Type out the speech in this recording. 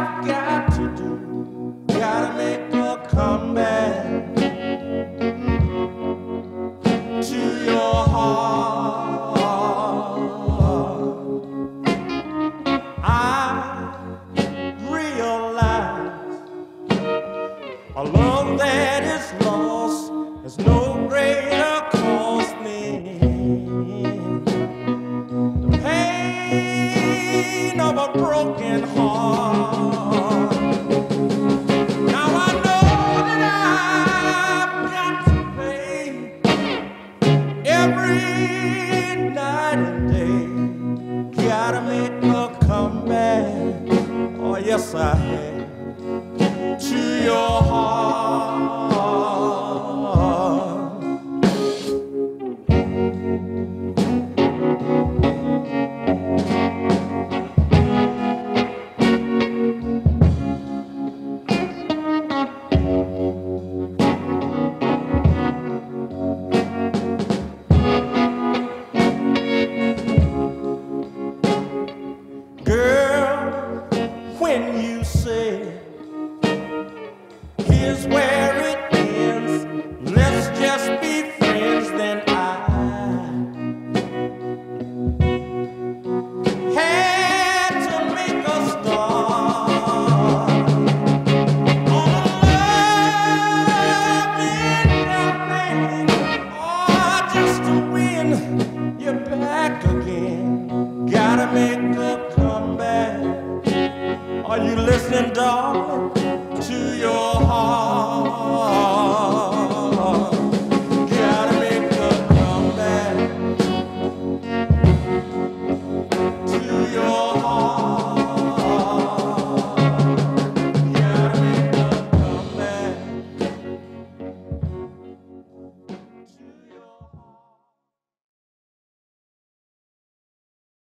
I've got to do. Gotta make a comeback to your heart. I realize a love that is lost has no greater cost me. The pain of a broken heart. Now I know that I've got to pay every night and day. Gotta make a comeback. Oh yes I have. To your heart. Girl, when you say here's where it ends, let's just be friends, then I had to make a start on a loving campaign, oh, just to win you back again. Gotta make a comeback. Are you listening, darling?